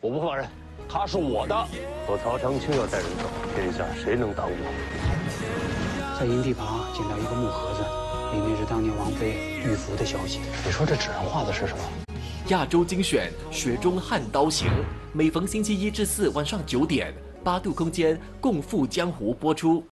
我不放人，他是我的。我曹长青要带人走，天下谁能挡我？ 在营地旁捡到一个木盒子，里面是当年王妃玉符的消息。 你说这纸上画的是什么？ 亚洲精选《雪中悍刀行》，每逢星期1至4晚上9点，8度空间共赴江湖播出。